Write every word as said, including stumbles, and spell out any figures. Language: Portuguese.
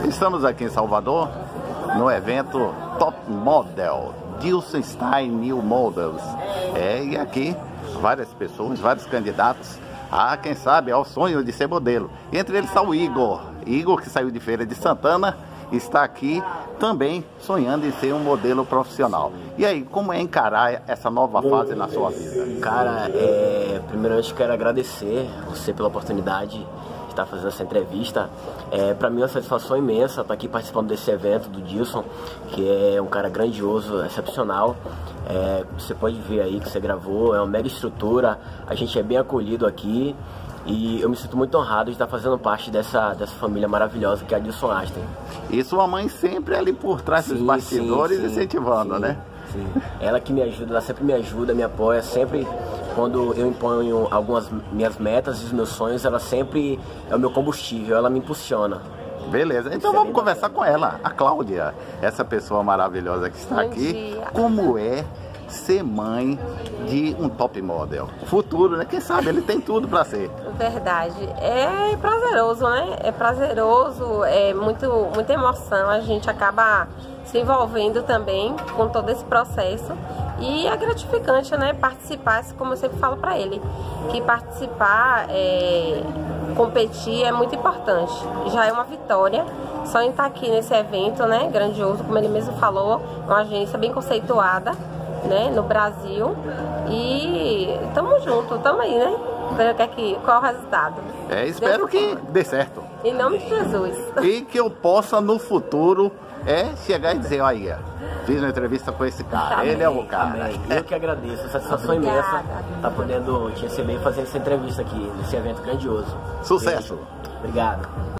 Estamos aqui em Salvador, no evento Top Model, Dilson Style New Models. É, e aqui várias pessoas, vários candidatos a, quem sabe, ao sonho de ser modelo. Entre eles está o Igor. Igor, que saiu de Feira de Santana, está aqui também sonhando em ser um modelo profissional. E aí, como é encarar essa nova fase na sua vida? Cara, é, primeiramente quero agradecer você pela oportunidade de estar fazendo essa entrevista. É, para mim é uma satisfação imensa estar aqui participando desse evento do Dilson, que é um cara grandioso, excepcional. É, você pode ver aí que você gravou, é uma mega estrutura, a gente é bem acolhido aqui. E eu me sinto muito honrado de estar fazendo parte dessa, dessa família maravilhosa que é a Dilson Asten. E sua mãe sempre ali por trás dos Sim, bastidores, sim, sim, incentivando, sim, né? Sim. Ela que me ajuda, ela sempre me ajuda, me apoia, sempre quando eu imponho algumas minhas metas e os meus sonhos, ela sempre é o meu combustível, ela me impulsiona. Beleza, então vamos conversar com ela, a Cláudia, essa pessoa maravilhosa que está Bom aqui. dia. Como é ser mãe de um top model? Futuro, né? Quem sabe ele tem tudo para ser. Verdade. É prazeroso, né? É prazeroso, é muito, muita emoção. A gente acaba se envolvendo também com todo esse processo. E é gratificante, né? Participar, como eu sempre falo para ele, que participar, é, competir é muito importante. Já é uma vitória. Só em estar aqui nesse evento, né? Grandioso, como ele mesmo falou, uma agência bem conceituada, né, no Brasil, e tamo junto, tamo aí, né? Ver o que é que, qual é o resultado. É, espero que dê certo. Em nome de Jesus. E que eu possa no futuro é chegar e dizer, olha, fiz uma entrevista com esse cara, Amém. ele é o cara. Amém. Eu que agradeço, satisfação Obrigada. imensa estar podendo te receber e fazer essa entrevista aqui, nesse evento grandioso. Sucesso! Beijo. Obrigado.